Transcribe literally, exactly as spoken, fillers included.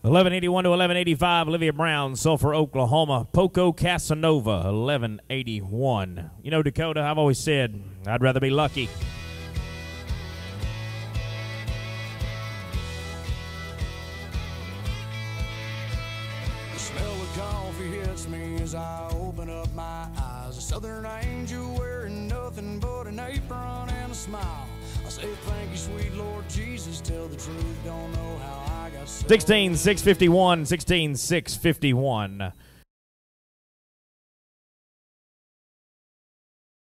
eleven eighty-one to eleven eighty-five, Olivia Brown, Sulphur, Oklahoma. Poco Casanova, eleven eighty-one. You know, Dakota, I've always said I'd rather be lucky. The smell of coffee hits me as I open up my eyes. A southern angel wearing nothing but an apron and a smile. I say thank you, sweet Lord Jesus. Tell the truth, don't know how I got so. sixteen six fifty-one, sixteen six fifty-one.